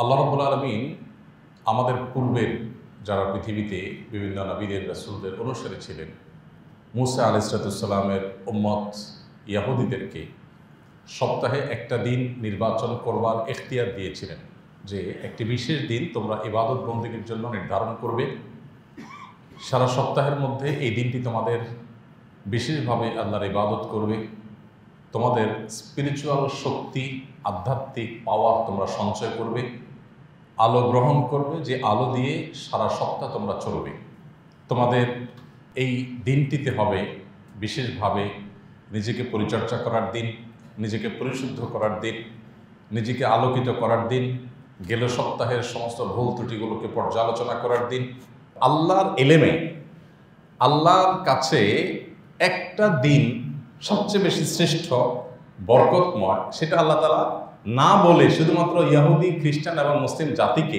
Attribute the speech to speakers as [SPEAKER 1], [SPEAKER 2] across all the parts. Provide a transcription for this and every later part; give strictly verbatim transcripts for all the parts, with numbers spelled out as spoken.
[SPEAKER 1] আল্লাহ রাব্বুল আলামিন আমাদের পূর্বের যারা পৃথিবীতে বিভিন্ন নবীদের রাসূলদের অনুসারী ছিলেন, মুসা আলাইহিসসালামের উম্মত ইয়াহুদীদেরকে সপ্তাহে একটা দিন নির্বাচন করবার এখতিয়ার দিয়েছিলেন যে একটি বিশেষ দিন তোমরা ইবাদত বন্দেগীর জন্য নির্ধারণ করবে। সারা সপ্তাহের মধ্যে এই দিনটি তোমাদের বিশেষভাবে আল্লাহর ইবাদত করবে, তোমাদের স্পিরিচুয়াল শক্তি, আধ্যাত্মিক পাওয়ার তোমরা সঞ্চয় করবে, আলো গ্রহণ করবে, যে আলো দিয়ে সারা সপ্তাহ তোমরা চলবে। তোমাদের এই দিনটিতে হবে বিশেষভাবে নিজেকে পরিচর্যা করার দিন, নিজেকে পরিশুদ্ধ করার দিন, নিজেকে আলোকিত করার দিন, গেল সপ্তাহের সমস্ত ভুল ত্রুটিগুলোকে পর্যালোচনা করার দিন। আল্লাহর এলেমে আল্লাহর কাছে একটা দিন সবচেয়ে বেশি শ্রেষ্ঠ, বরকতময়, সেটা আল্লাহ তাআলা না বলে শুধুমাত্র ইহুদি, খ্রিস্টান এবং মুসলিম জাতিকে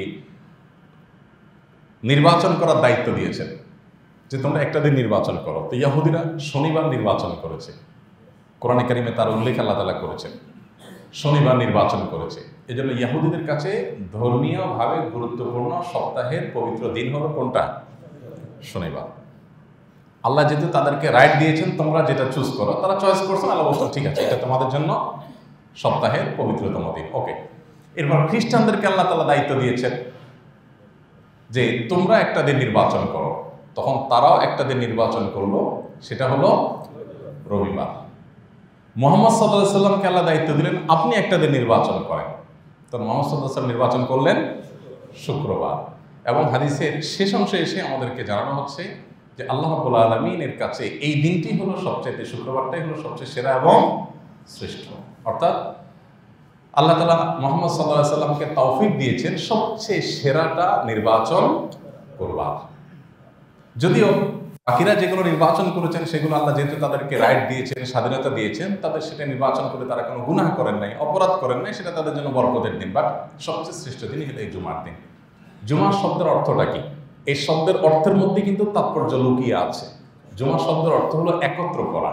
[SPEAKER 1] নির্বাচন করার দায়িত্ব দিয়েছেন যে তোমরা একটা দিন নির্বাচন করো। তো ইহুদিরা শনিবার নির্বাচন করেছে, কোরআনে কারিমে তার উল্লেখ আল্লাহ তাআলা করেছেন, শনিবার নির্বাচন করেছে। এই জন্য ইহুদিদের কাছে ধর্মীয়ভাবে গুরুত্বপূর্ণ সপ্তাহের পবিত্র দিন হলো কোনটা? শনিবার। আল্লাহ যেহেতু তাদেরকে রাইট দিয়েছেন তোমরা যেটা চুজ করো, তারা চয়েস করছেন, আল্লাহ বলছেন ঠিক আছে, এটা তোমাদের জন্য সপ্তাহের পবিত্রতম দিন। ওকে। এরপর খ্রিস্টানদেরকে আল্লাহ তাআলা দায়িত্ব দিয়েছেন যে তোমরা একটা দিন নির্বাচন করো। তখন তারাও একটা দিন নির্বাচন করলো, সেটা হলো রবিবার। মুহাম্মদ সাল্লাল্লাহু আলাইহি সাল্লামকে আল্লাহ দায়িত্ব দিলেন আপনি একটা দিন নির্বাচন করেন। তো মুহাম্মদ সাল্লাল্লাহু আলাইহি সাল্লাম নির্বাচন করলেন শুক্রবার। এবং হাদিসের শেষ অংশে এসে আমাদেরকে জানানো হচ্ছে যে আল্লাহ রাব্বুল আলামিনের কাছে এই দিনটি হলো সবচেয়ে, শুক্রবারটাই হলো সবচেয়ে সেরা এবং শ্রেষ্ঠ। অর্থাৎ আল্লাহ তাআলা মুহাম্মদ সাল্লাল্লাহু আলাইহি সাল্লামকে তৌফিক দিয়েছেন সবচেয়ে সেরাটা নির্বাচন করবার। যদিও বাকিরা যেগুলো নির্বাচন করেছেন সেগুলো আল্লাহ যেহেতু তাদেরকে রাইট দিয়েছেন, স্বাধীনতা দিয়েছেন, তাদের সেটা নির্বাচন করে তারা কোনো গুনাহ করেন নাই, অপরাধ করেন নাই, সেটা তাদের জন্য বরকতের দিন। বাট সবচেয়ে শ্রেষ্ঠ দিনই হলো এই জুমার দিন। জুমা শব্দের অর্থটা কি? এই শব্দের অর্থের মধ্যে কিন্তু তাৎপর্য লুকিয়ে আছে। জুমা শব্দের অর্থ হলো একত্র করা।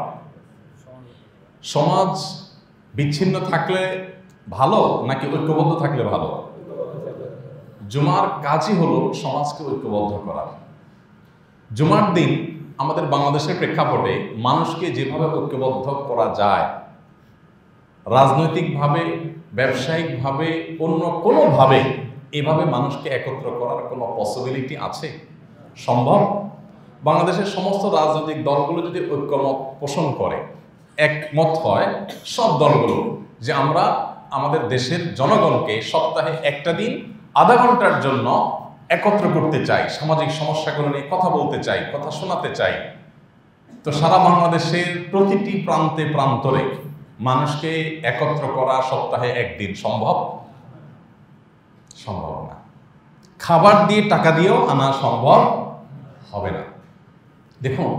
[SPEAKER 1] সমাজ বিচ্ছিন্ন থাকলে ভালো নাকি ঐক্যবদ্ধ থাকলে ভালো? জুমার কাজই হলো সমাজকে ঐক্যবদ্ধ করা। জুমার দিন আমাদের বাংলাদেশের প্রেক্ষাপটে মানুষকে যেভাবে ঐক্যবদ্ধ করা যায়, রাজনৈতিকভাবে, ব্যবসায়িকভাবে, অন্য কোনোভাবে এভাবে মানুষকে একত্র করার কোনো পসিবিলিটি আছে? সম্ভব? বাংলাদেশের সমস্ত রাজনৈতিক দলগুলো যদি ঐক্যমত পোষণ করে, একমত হয় সব দলগুলো যে আমরা আমাদের দেশের জনগণকে সপ্তাহে একটা দিন আধা ঘন্টার জন্য একত্র করতে চাই, সামাজিক সমস্যাগুলো নিয়ে কথা বলতে চাই, কথা শোনাতে চাই, তো সারা বাংলাদেশের প্রতিটি প্রান্তে প্রান্তরে মানুষকে একত্র করা সপ্তাহে একদিন সম্ভব? সম্ভব না। খাবার দিয়ে, টাকা দিয়েও আনা সম্ভব হবে না। দেখুন,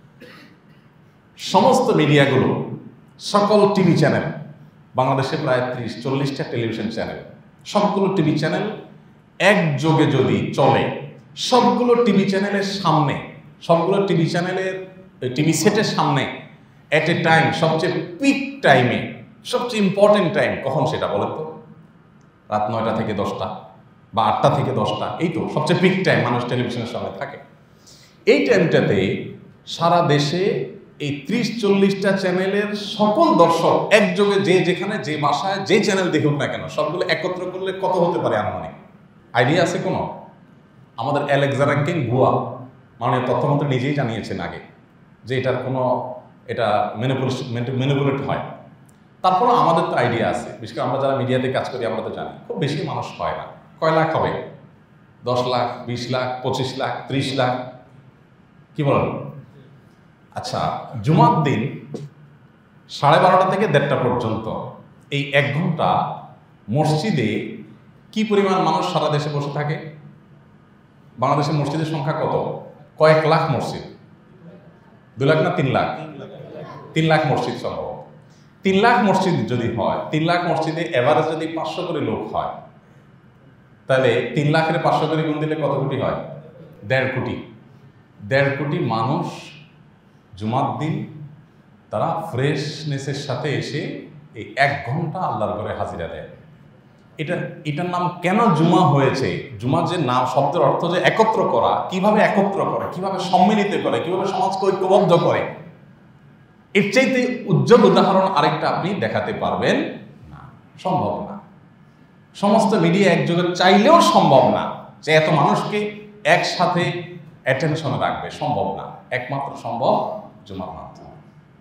[SPEAKER 1] সমস্ত মিডিয়াগুলো, সকল টিভি চ্যানেল, বাংলাদেশে প্রায় ত্রিশ চল্লিশটা টেলিভিশন চ্যানেল, সবগুলো টিভি চ্যানেল একযোগে যদি চলে, সবগুলো টিভি চ্যানেলের সামনে, সবগুলো টিভি চ্যানেলের টিভি সেটের সামনে এট এ টাইম, সবচেয়ে পিক টাইমে, সবচেয়ে ইম্পর্টেন্ট টাইম কখন সেটা বলেন তো? রাত নয়টা থেকে দশটা বা আটটা থেকে দশটা, এই তো সবচেয়ে পিক টাইম মানুষ টেলিভিশনের সামনে থাকে। এই টাইমটাতে সারা দেশে এই ত্রিশ চল্লিশটা চ্যানেলের সকল দর্শক একযোগে, যে যেখানে যে ভাষায় যে চ্যানেল দেখুক না কেন, সবগুলো একত্র করলে কত হতে পারে আনুমানিক আইডিয়া আছে কোনো? আমাদের অ্যালেক্সান্ডার কিং ভুয়া মাননীয় তথ্যমন্ত্রী নিজেই জানিয়েছেন আগে যে এটার কোনো, এটা ম্যানিপুলেট হয়। তারপরও আমাদের তো আইডিয়া আছে, বিশেষ করে আমরা যারা মিডিয়াতে কাজ করি আমরা তো জানি খুব বেশি মানুষ হয় না। কয় লাখ হবে? দশ লাখ, বিশ লাখ, পঁচিশ লাখ, ত্রিশ লাখ, কি বলেন? আচ্ছা, জুমার দিন সাড়ে বারোটা থেকে দেড়টা পর্যন্ত এই এক ঘন্টা মসজিদে কি পরিমাণ মানুষ সারা দেশে বসে থাকে? বাংলাদেশের মসজিদের সংখ্যা কত? কয়েক লাখ মসজিদ। দুই লাখ না তিন লাখ? তিন লাখ মসজিদ সম্ভব। তিন লাখ মসজিদ যদি হয়, তিন লাখ মসজিদে এভারেজ যদি পাঁচশো করে লোক হয়, তাহলে তিন লাখের পাঁচশো করে গুণ দিলে কত কোটি হয়? দেড় কোটি। দেড় কোটি মানুষ জুমার দিন তারা ফ্রেশনেসের সাথে এসে এই এক ঘন্টা আল্লাহর ঘরে হাজিরা দেয়। এটা এটার নাম কেন জুমা হয়েছে? জুমা যে নাম, শব্দের অর্থ যে একত্র করা, কিভাবে একত্র করে, কিভাবে সম্মিলিত করে, কিভাবে সমাজকে ঐক্যবদ্ধ করে, এর চাইতে উজ্জ্বল উদাহরণ আরেকটা আপনি দেখাতে পারবেন না, সম্ভব না। সমস্ত মিডিয়া একযোগে চাইলেও সম্ভব না যে এত মানুষকে একসাথে অ্যাটেনশনে রাখবে, সম্ভব না। একমাত্র সম্ভব জুমার মাধ্যমে।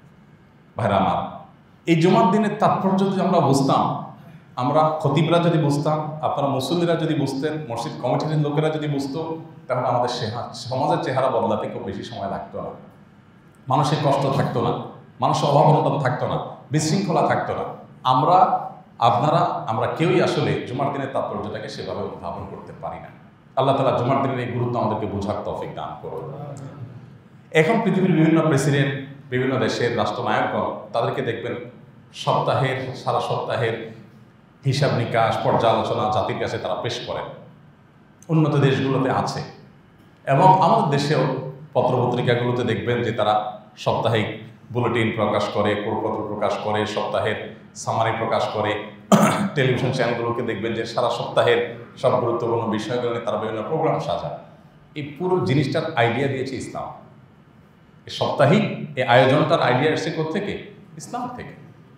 [SPEAKER 1] ভাইরা আমার, এই জুমার দিনের তাৎপর্য যদি আমরা বুঝতাম, আমরা খতিবরা যদি বুঝতাম, আপনারা মুসল্লিরা যদি বুঝতেন, মসজিদ কমিটির লোকেরা যদি বুঝতো, তাহলে আমাদের সমাজের চেহারা বদলাতে খুব বেশি সময় লাগতো না, মানুষের কষ্ট থাকতো না, মানুষের অভাব অনটন থাকতো না, বিশৃঙ্খলা থাকতো না। আমরা, আপনারা, আমরা কেউই আসলে জুমার দিনের তাৎপর্যটাকে সেভাবে উদ্ভাবন করতে পারি না। আল্লাহ তাআলা জুমার দিনের এই গুরুত্ব আমাদেরকে বোঝার তৌফিক দান করুন। এখন পৃথিবীর বিভিন্ন প্রেসিডেন্ট, বিভিন্ন দেশের রাষ্ট্রনায়কগণ, তাদেরকে দেখবেন সপ্তাহের, সারা সপ্তাহের হিসাব নিকাশ, পর্যালোচনা জাতির কাছে তারা পেশ করেন। উন্নত দেশগুলোতে আছে, এবং আমাদের দেশেও পত্রপত্রিকাগুলোতে দেখবেন যে তারা সাপ্তাহিক বুলেটিন প্রকাশ করে, কোরপত্র প্রকাশ করে, সপ্তাহের সামারি প্রকাশ করে। টেলিভিশন চ্যানেলগুলোকে দেখবেন যে সারা সপ্তাহের সব গুরুত্বপূর্ণ বিষয়গুলো নিয়ে তারা বিভিন্ন প্রোগ্রাম সাজায়। এই পুরো জিনিসটার আইডিয়া দিয়েছে ইসলাম। এই সাপ্তাহিক এই আয়োজনটার আইডিয়া এসেছে কোত্থেকে? ইসলাম থেকে।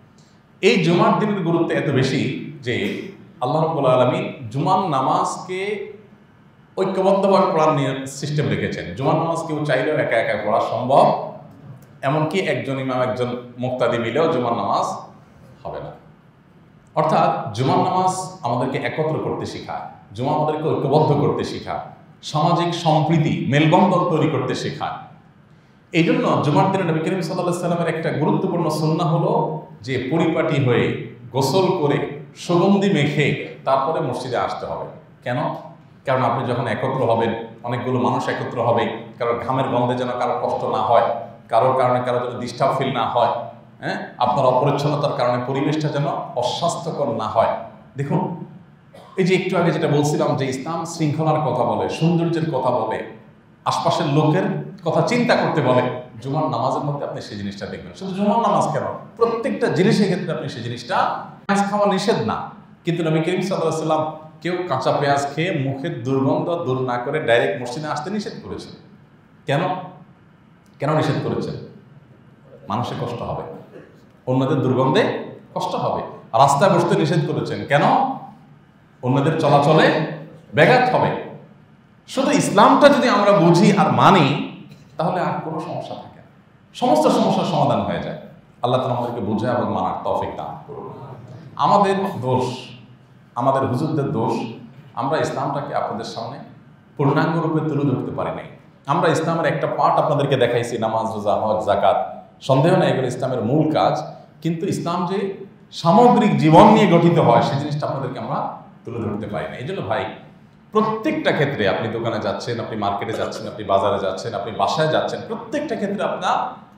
[SPEAKER 1] এই জুমার দিনের গুরুত্ব এত বেশি যে আল্লাহ রাব্বুল আলামিন জুমার নামাজকে ঐক্যবদ্ধভাবে পড়ার সিস্টেম রেখেছেন। জুমার নামাজ কেউ চাইলেও একা একা পড়া সম্ভব, এমনকি একজন ইমাম একজন মুক্তাদি মিলেও জুমার নামাজ হবে না। অর্থাৎ জুমার নামাজ আমাদেরকে একত্র করতে শেখায়, জুমা আমাদেরকে ঐক্যবদ্ধ করতে শেখায়, সামাজিক সম্প্রীতি, মেলবন্ধন তৈরি করতে শেখায়। এই জন্য জুমার দিনে নবী করিম সাল্লাল্লাহু আলাইহি সাল্লামের একটা গুরুত্বপূর্ণ সুন্নাহ হলো যে পরিপাটি হয়ে গোসল করে সুগন্ধি মেখে তারপরে মসজিদে আসতে হবে। কেন? কারণ আপনি যখন একত্র হবেন, অনেকগুলো মানুষ একত্র হবে, কারোর ঘামের গন্ধে যেন কারো কষ্ট না হয়, কারোর কারণে কারো যেন ডিস্টার্ব ফিল না হয়, হ্যাঁ, আপনার অপরিচ্ছন্নতার কারণে পরিবেশটা যেন অস্বাস্থ্যকর না হয়। দেখুন, এই যে একটু আগে যেটা বলছিলাম যে ইসলাম শৃঙ্খলার কথা বলে, সৌন্দর্যের কথা বলে, আশপাশের লোকের কথা চিন্তা করতে বলে, জুমার নামাজের মধ্যে আপনি সেই জিনিসটা দেখবেন। শুধু জুমার নামাজ কেন, প্রত্যেকটা জিনিসের ক্ষেত্রে আপনি সেই জিনিসটা, পেঁয়াজ খাওয়া নিষেধ না, কিন্তু নবী করিম সাল্লাল্লাহু আলাইহি ওয়াসাল্লাম কেউ কাঁচা পেঁয়াজ খেয়ে মুখের দুর্গন্ধ দূর না করে ডাইরেক্ট মসজিদে আসতে নিষেধ করেছেন। কেন কেন নিষেধ করেছেন? মানুষের কষ্ট হবে, অন্যদের দুর্গন্ধে কষ্ট হবে। রাস্তায় বসতে নিষেধ করেছেন কেন? অন্যদের চলাচলে ব্যাঘাত হবে। শুধু ইসলামটা যদি আমরা বুঝি আর মানি, তাহলে আর কোনো সমস্যা থাকে না, সমস্ত সমস্যার সমাধান হয়ে যায়। আল্লাহ তাআলা আমাদেরকে বুঝে এবং মানার তৌফিক দান করুন। আমাদের দোষ, আমাদের হুজুরদের দোষ, আমরা ইসলামটাকে আপনাদের সামনে পূর্ণাঙ্গ রূপে তুলে ধরতে পারি নাই। আমরা ইসলামের একটা পার্ট আপনাদেরকে দেখাইছি, নামাজ, রোজা, হজ, যাকাত, সন্দেহ নেই এগুলো ইসলামের মূল কাজ, কিন্তু ইসলাম যে সামগ্রিক জীবন নিয়ে গঠিত হয় সেই জিনিসটা আপনাদেরকে আমরা তুলে ধরতে পারি না। এই জন্য ভাই, প্রত্যেকটা ক্ষেত্রে আপনি দোকানে যাচ্ছেন, আপনি মার্কেটে যাচ্ছেন, আপনি বাজারে যাচ্ছেন, আপনি বাসায় যাচ্ছেন, প্রত্যেকটা ক্ষেত্রে আপনার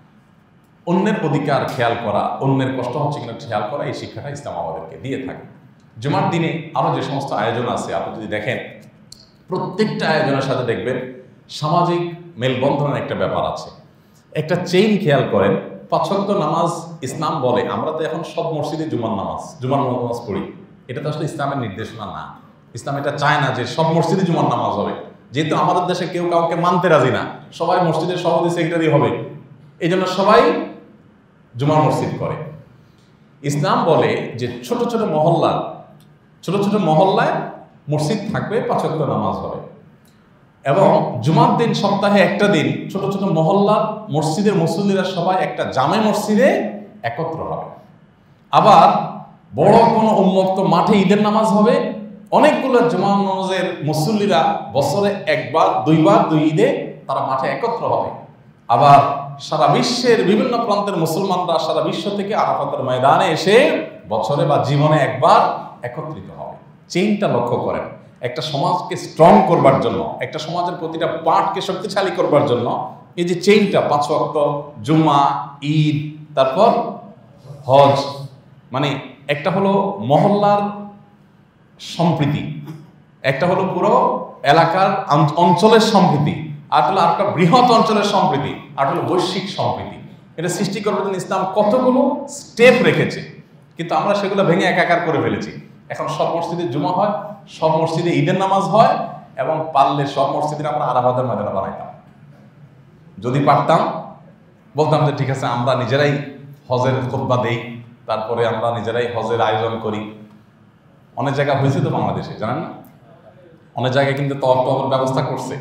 [SPEAKER 1] অন্যের অধিকার খেয়াল করা, অন্যের কষ্ট হচ্ছে কিনা খেয়াল করা, এই শিক্ষাটা ইসলাম আমাদেরকে দিয়ে থাকে। জুমার দিনে আরও যে সমস্ত আয়োজন আছে, আপনি যদি দেখেন প্রত্যেকটা আয়োজনের সাথে দেখবেন সামাজিক মেলবন্ধনের একটা ব্যাপার আছে, একটা চেইন খেয়াল করেন। পাঁচ ওয়াক্ত নামাজ ইসলাম বলে, আমরা তো এখন সব মসজিদে জুমার নামাজ জুমার নামাজ পড়ি, এটা তো আসলে ইসলামের নির্দেশনা না। ইসলাম এটা চায় না যে সব মসজিদে জুমার নামাজ হবে, যেহেতু আমাদের দেশে কেউ কাউকে মানতে রাজি না, সবাই মসজিদের সভাপতি সেক্রেটারি হবে, এই জন্য সবাই জুমার মসজিদ করে। ইসলাম বলে যে ছোট ছোট মহল্লা, ছোট ছোট মহল্লায় মসজিদ থাকবে, পাঁচ ওয়াক্ত নামাজ হবে, এবং জুমার দিন সপ্তাহে একটা দিন ছোট ছোট মহল্লার মসজিদের মুসল্লিরা সবাই একটা জামে মসজিদে একত্র হবে। আবার বড় কোনো উন্মুক্ত মাঠে ঈদের নামাজ হবে, অনেকগুলো জুমা নামাজের মুসল্লিরা বছরে একবার দুইবার দুই ঈদে তারা মাঠে একত্র হবে। আবার সারা বিশ্বের বিভিন্ন প্রান্তের মুসলমানরা সারা বিশ্ব থেকে আরাফাতের ময়দানে এসে বছরে বা জীবনে একবার একত্রিত হবে। চেইনটা লক্ষ্য করেন, একটা সমাজকে স্ট্রং করবার জন্য, একটা সমাজের প্রতিটা পার্টকে শক্তিশালী করবার জন্য এই যে চেইনটা, পাঁচ ওয়াক্ত, জুমা, ঈদ, তারপর হজ, মানে একটা হলো মহল্লার সম্প্রীতি, একটা হলো পুরো এলাকার অঞ্চলের সম্প্রীতি, আর হলো আরেকটা বৃহৎ অঞ্চলের সম্প্রীতি, আর হলো বৈশ্বিক সম্প্রীতি। এটা সৃষ্টি করার জন্য ইসলাম কতগুলো স্টেপ রেখেছে, কিন্তু আমরা সেগুলো ভেঙে একাকার করে ফেলেছি। এখন সব মসজিদে জুমা হয়, সব মসজিদে ঈদের নামাজ হয়, এবং পারলে সব মসজিদে আমরা আরাফাতের ময়দানে বানাইতাম। যদি পারতাম বলতাম যে ঠিক আছে আমরা নিজেরাই হজের খুতবা দেই, তারপরে আমরা নিজেরাই হজের আয়োজন করি। অনেক জায়গা হয়েছে তো বাংলাদেশে, জানেন না? অনেক জায়গায় কিন্তু তওয়াফ টওয়াফের ব্যবস্থা করছে।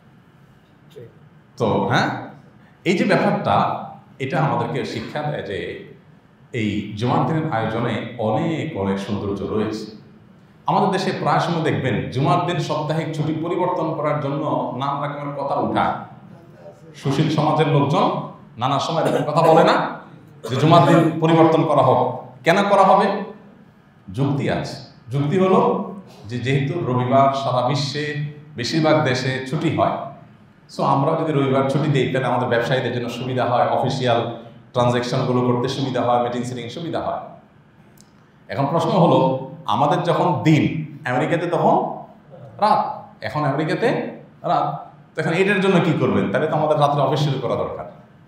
[SPEAKER 1] তো হ্যাঁ, এই যে ব্যাপারটা, এটা আমাদেরকে শিক্ষা দেয় যে এই জুমার দিনের আয়োজনে অনেক অনেক সৌন্দর্য রয়েছে। আমাদের দেশে প্রায় সময় দেখবেন জুমার দিন সাপ্তাহিক ছুটি পরিবর্তন করার জন্য নানা রকমের কথা উঠায়। সুশীল সমাজের লোকজন নানা সময় এরকম কথা বলে না যে জুমার দিন পরিবর্তন করা হোক। কেন করা হবে? যুক্তি আছে। যুক্তি হলো যে যেহেতু রবিবার সারা বিশ্বে বেশিরভাগ দেশে ছুটি হয়, সো আমরা যদি রবিবার ছুটি দিই তাহলে আমাদের ব্যবসায়ীদের জন্য সুবিধা হয়, অফিসিয়াল ট্রানজ্যাকশনগুলো করতে সুবিধা হয়, মিটিং সিটিং সুবিধা হয়। এখন প্রশ্ন হলো, আমাদের যখন দিন, আমেরিকাতে তখন রাত, এখন আমেরিকাতে রাত, তখন এটার জন্য কি করবেন? তাহলে তো আমাদের রাত্রে অফিস শুরু করা দরকার।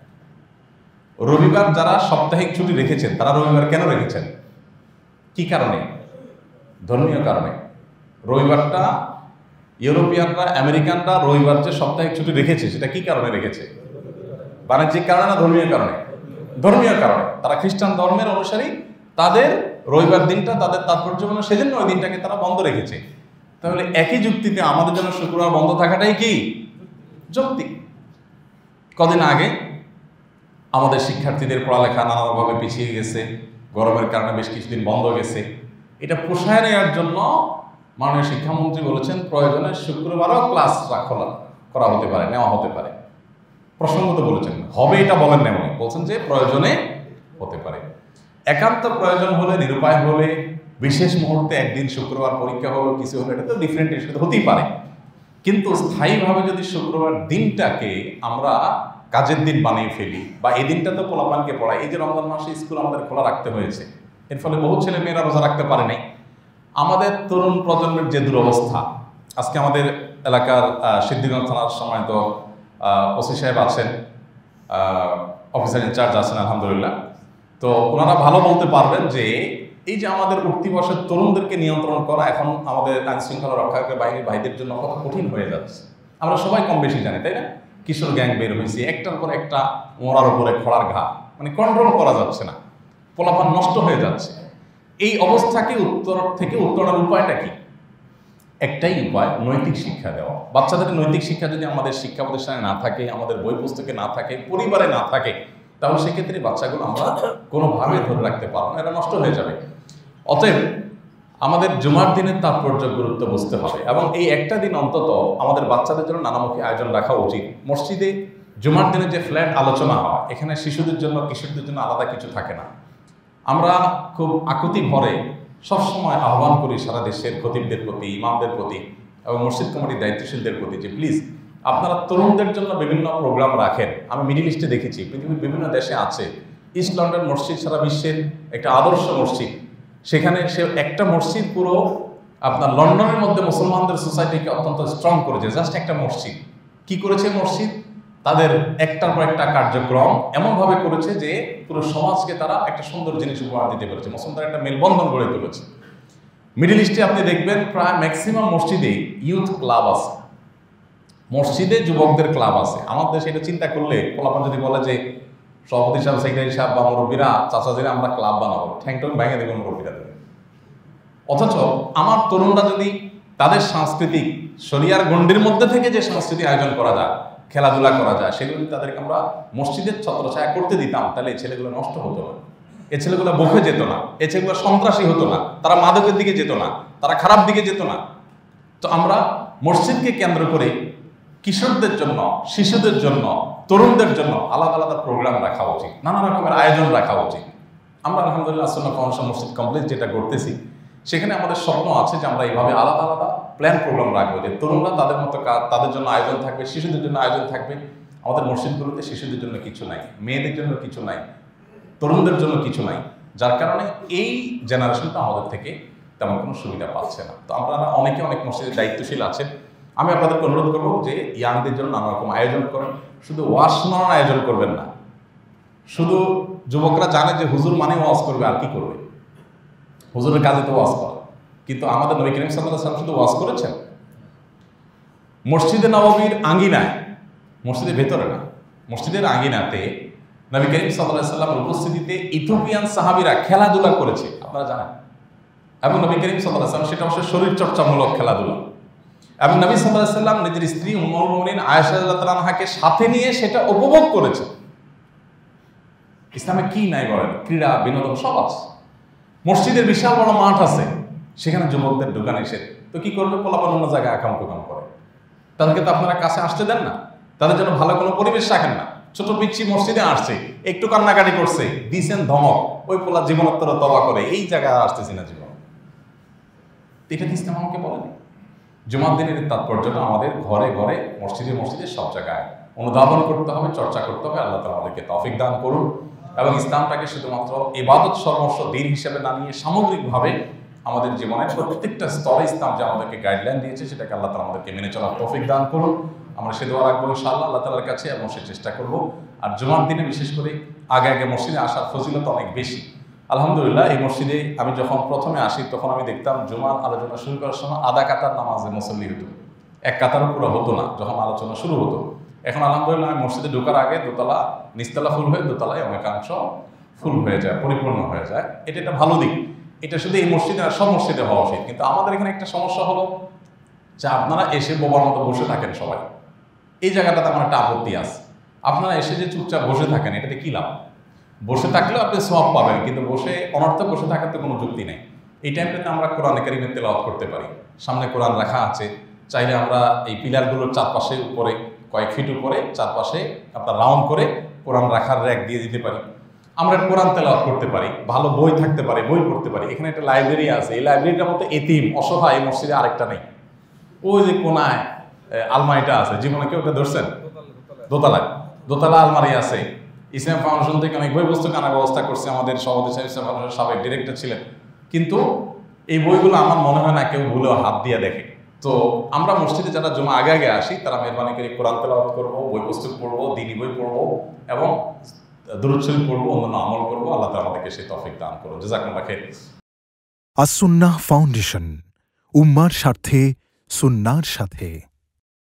[SPEAKER 1] রবিবার যারা সাপ্তাহিক ছুটি রেখেছেন তারা রবিবার কেন রেখেছেন? কি কারণে? ধর্মীয় কারণে। রবিবারটা ইউরোপিয়ানরা, আমেরিকানরা রবিবার যে সাপ্তাহিক ছুটি রেখেছে সেটা কি কারণে রেখেছে? বাণিজ্যিক কারণে না ধর্মীয় কারণে? ধর্মীয় কারণে। তারা খ্রিস্টান ধর্মের অনুসারী, তাদের রবিবার দিনটা তাদের তাৎপর্যপূর্ণ, সেজন্য ওই দিনটাকে তারা বন্ধ রেখেছে। তাহলে একই যুক্তিতে আমাদের জন্য শুক্রবার বন্ধ থাকাটাই কি যৌক্তিক? কদিন আগে আমাদের শিক্ষার্থীদের পড়ালেখা নানাভাবে পিছিয়ে গেছে, গরমের কারণে বেশ কিছুদিন বন্ধ গেছে। এটা পোষায় নেওয়ার জন্য মাননীয় শিক্ষামন্ত্রী বলেছেন প্রয়োজনে শুক্রবারও ক্লাস খোলা করা হতে পারে, নেওয়া হতে পারে। প্রসঙ্গত বলেছেন, হবে এটা বলেন না, এমন বলছেন যে প্রয়োজনে হতে পারে। একান্ত প্রয়োজন হলে, নিরুপায় হলে, বিশেষ মুহূর্তে একদিন শুক্রবার পরীক্ষা হলো, কিছু হলো, এটা তো ডিফারেন্ট ইস্যু, হতেই পারে। কিন্তু স্থায়ীভাবে যদি শুক্রবার দিনটাকে আমরা কাজের দিন বানিয়ে ফেলি, বা এই দিনটা তো পোলাপানকে পড়ায়, এই যে রমজান মাসে স্কুল আমাদের খোলা রাখতে হয়েছে, এর ফলে বহু ছেলে মেয়েরা রোজা রাখতে পারে নাই। আমাদের তরুণ প্রজন্মের যে দুরবস্থা, আজকে আমাদের এলাকার সিদ্ধিগঞ্জ থানার সময় তো ওসি সাহেব আছেন, অফিসার ইনচার্জ আছেন আলহামদুলিল্লাহ। তো ওনারা ভালো বলতে পারবেন যে এই যে আমাদের উঠতি বয়সের তরুণদেরকে নিয়ন্ত্রণ করা এখন আমাদের আইন শৃঙ্খলা রক্ষাকারী বাহিনীর ভাইদের জন্য কত কঠিন হয়ে যাচ্ছে। আমরা সবাই কম বেশি জানি, তাই না? কিশোর গ্যাং বের হয়েছে, একটার পর একটা মরার উপরে খড়ার ঘা, মানে কন্ট্রোল করা যাচ্ছে না, পোলাপান নষ্ট হয়ে যাচ্ছে। এই অবস্থাকে উত্তর থেকে উত্তরণের উপায়টা কি? একটাই উপায়, নৈতিক শিক্ষা দেওয়া। বাচ্চাদের নৈতিক শিক্ষা যদি আমাদের শিক্ষা প্রতিষ্ঠানে না থাকে, আমাদের বই পুস্তকে না থাকে, পরিবারে না থাকে, তাহলে সেক্ষেত্রে বাচ্চাগুলো আমরা কোনোভাবে ধরে রাখতে পারবো না, এরা নষ্ট হয়ে যাবে। অতএব আমাদের জুমার দিনের তাৎপর্য গুরুত্ব বুঝতে হবে, এবং এই একটা দিন অন্তত আমাদের বাচ্চাদের জন্য নানামুখী আয়োজন রাখা উচিত। মসজিদে জুমার দিনে যে ফ্ল্যাট আলোচনা হয়, এখানে শিশুদের জন্য, কিশোরদের জন্য আলাদা কিছু থাকে না। আমরা খুব আকুতি ভরে সবসময় আহ্বান করি সারা দেশের খতিবদের প্রতি, ইমামদের প্রতি এবং মসজিদ কমিটির দায়িত্বশীলদের প্রতি যে প্লিজ আপনারা তরুণদের জন্য বিভিন্ন প্রোগ্রাম রাখেন। আমি মিডিল ইস্টে দেখেছি, পৃথিবীর বিভিন্ন দেশে আছে। ইস্ট লন্ডন মসজিদ সারা বিশ্বের একটা আদর্শ মসজিদ। সেখানে সে একটা মসজিদ পুরো আপনার লন্ডনের মধ্যে মুসলমানদের সোসাইটিকে অত্যন্ত স্ট্রং করেছে। জাস্ট একটা মসজিদ কি করেছে? মসজিদ তাদের একটার পর একটা কার্যক্রম এমনভাবে করেছে যে পুরো সমাজকে তারা একটা সুন্দর জিনিস উপহার দিতে পেরেছে, মুসলমানদের একটা মেলবন্ধন গড়ে তুলেছে। মিডিল ইস্টে আপনি দেখবেন প্রায় ম্যাক্সিমাম মসজিদে ইউথ ক্লাব আছে, মসজিদে যুবকদের ক্লাব আছে। আমার দেশে এটা চিন্তা করলে পোলাপান যদি বলে যে সভাপতি সাহেব, সেক্রেটারি সাহেব বা মুরব্বীরা, চাচাজিরা আমরা ক্লাব বানাবো, ঠ্যাংটন ভেঙে দেবেন মুরব্বীরা দেবে। অথচ আমার তরুণরা যদি তাদের সাংস্কৃতিক শরিয়ার গণ্ডির মধ্যে থেকে যে সাংস্কৃতিক আয়োজন করা যায়, খেলাধুলা করা যায়, সেগুলো যদি তাদেরকে আমরা মসজিদের ছত্রছায়া করতে দিতাম, তাহলে এই ছেলেগুলো নষ্ট হতো না, এ ছেলেগুলো বকে যেত না, এ ছেলেগুলো সন্ত্রাসী হতো না, তারা মাদকের দিকে যেত না, তারা খারাপ দিকে যেত না। তো আমরা মসজিদকে কেন্দ্র করে কিশোরদের জন্য, শিশুদের জন্য, তরুণদের জন্য আলাদা আলাদা প্রোগ্রাম রাখা উচিত, নানা রকমের আয়োজন রাখা উচিত। আমরা আলহামদুলিল্লাহ আসন্ন ফাউন্ডেশন মসজিদ কমপ্লেক্স যেটা করতেছি, সেখানে আমাদের স্বপ্ন আছে যে আমরা এইভাবে আলাদা আলাদা প্ল্যান প্রোগ্রাম রাখবো, যে তরুণরা তাদের মতো তাদের জন্য আয়োজন থাকবে, শিশুদের জন্য আয়োজন থাকবে। আমাদের মসজিদগুলোতে শিশুদের জন্য কিছু নাই, মেয়েদের জন্য কিছু নাই, তরুণদের জন্য কিছু নাই, যার কারণে এই জেনারেশনটা আমাদের থেকে তেমন কোনো সুবিধা পাচ্ছে না। তো আপনারা অনেকে অনেক মসজিদের দায়িত্বশীল আছেন, আমি আপনাদেরকে অনুরোধ করবো যে ইয়াংদের জন্য নানা রকম আয়োজন করেন। শুধু ওয়াজ শোনানোর আয়োজন করবেন না। শুধু যুবকরা জানে যে হুজুর মানে ওয়াজ করবে, আর কি করবে? হুজুরের কাজে তো ওয়াজ করা। কিন্তু আমাদের নবী করিম সাল্লাল্লাহু আলাইহি ওয়াসাল্লাম শুধু ওয়াজ করেছেন মসজিদে নববীর আঙ্গিনায়, মসজিদের ভেতরে না, মসজিদের আঙ্গিনাতে নবী করিম সাল্লাল্লাহু আলাইহি ওয়াসাল্লামের উপস্থিতিতে ইথিওপিয়ান সাহাবীরা খেলাধুলা করেছে, আপনারা জানেন। এবং নবী করিম সাল্লাল্লাহু আলাইহি ওয়াসাল্লাম সেটা অবশ্য শরীর চর্চামূলক খেলাধুলা, এবং নবী সাল্লাল্লাহু আলাইহি ওয়াসাল্লাম নিজের স্ত্রী উম্মুল মুমিনিন আয়েশা রাদিয়াল্লাহু তাআলা আনহাকে সাথে নিয়ে সেটা উপভোগ করেছে। ইসলামে কি নাই বলেন, ক্রীড়া বিনোদন সব আছে। মসজিদের বিশাল বড় মাঠ আছে, সেখানে যুবকদের ঢোকা নিষেধ, তো কি করবে? পোলাপান অন্য জায়গায় আকাম কুকাম করে, তাদেরকে তো আপনারা কাছে আসতে দেন না, তাদের জন্য ভালো কোনো পরিবেশ রাখেন না। ছোট পিচ্ছি মসজিদে আসছে, একটু কান্নাকাটি করছে, দিছেন ধমক, ওই পোলা জীবনোত্তর তবা করে এই জায়গায় আসতেছি না জীবন। এটা কি ইসলাম আমাকে বলেনি? জুমার দিনের তাৎপর্যটা আমাদের ঘরে ঘরে, মসজিদে মসজিদে সব জায়গায় অনুধাবন করতে হবে, চর্চা করতে হবে। আল্লাহ তাআলা আমাদেরকে তৌফিক দান করুন এবং ইসলামটাকে শুধুমাত্র ইবাদত সর্বস্ব দিন হিসেবে না নিয়ে সামগ্রিকভাবে আমাদের জীবনের প্রত্যেকটা স্তরে ইসলাম যে আমাদেরকে গাইডলাইন দিয়েছে সেটাকে আল্লাহ তাআলা আমাদেরকে মেনে চলার তৌফিক দান করুন। আমরা সে দোয়া রাখবো ইনশাআল্লাহ আল্লাহ তাআলার কাছে এবং সে চেষ্টা করব। আর জুমার দিনে বিশেষ করে আগে আগে মসজিদে আসার ফজিলত অনেক বেশি। আলহামদুলিল্লাহ, এই মসজিদে আমি যখন প্রথমে আসি তখন আমি দেখতাম জুমার আলোচনা শুরু করার সময় আধা কাতার নামাজে মুসল্লি হতো, এক কাতারও পুরো হতো না যখন আলোচনা শুরু হতো। এখন আলহামদুলিল্লাহ আমি মসজিদে ঢোকার আগে দোতলা নিচতলা ফুল হয়ে দোতলায় অনেকাংশ ফুল হয়ে যায়, পরিপূর্ণ হয়ে যায়। এটা একটা ভালো দিক। এটা শুধু এই মসজিদে আর সব মসজিদে হওয়া উচিত। কিন্তু আমাদের এখানে একটা সমস্যা হলো যে আপনারা এসে বোবার মতো বসে থাকেন সবাই, এই জায়গাটাতে আমার একটা আপত্তি আছে। আপনারা এসে যে চুপচাপ বসে থাকেন, এটাতে কি লাভ? বসে থাকলেও আপনি সওয়াব পাবেন, কিন্তু বসে অনর্থক বসে থাকার তো কোনো যুক্তি নেই। এই টাইমটাতে আমরা কোরআনে কারিমের তেলাওয়াত করতে পারি, সামনে কোরআন রাখা আছে, চাইলে আমরা এই পিলারগুলোর চারপাশে উপরে কয়েক ফিট উপরে চারপাশে আপনার রাউন্ড করে কোরআন রাখার র্যাক দিয়ে দিতে পারি, আমরা কোরআন তেলাওয়াত করতে পারি, ভালো বই থাকতে পারে, বই পড়তে পারি। এখানে একটা লাইব্রেরি আছে, এই লাইব্রেরিটার মতো এতিম অসহায় এই মসজিদে আরেকটা নেই। ওই যে কোনায় আলমারিটা আছে, জীবনে কেউ ওটা ধরছেন? দোতলায় দোতলা আলমারি আছে। ইসলাম ফাউন্ডেশন থেকে অনেক বই পুস্তক আনার ব্যবস্থা করছে, আমাদের সভাপতি সাহেব ইসলাম ফাউন্ডেশনের সাবেক ডিরেক্টর ছিলেন। কিন্তু এই বইগুলো আমার মনে হয় না কেউ ভুলেও হাত দিয়ে দেখে। তো আমরা মসজিদে যারা জমা আগে আগে আসি তারা মেহরবানি করে কোরআন তেলাওয়াত করবো, বই পুস্তক পড়বো, দ্বীনি বই পড়বো এবং দুরূদ শরীফ পড়বো, অন্যান্য আমল করবো। আল্লাহ তাআলা আমাদেরকে সেই তৌফিক দান করুন। জাযাকুমুল্লাহ খাইর।
[SPEAKER 2] আস সুন্নাহ ফাউন্ডেশন, উম্মার স্বার্থে সুন্নাহর সাথে।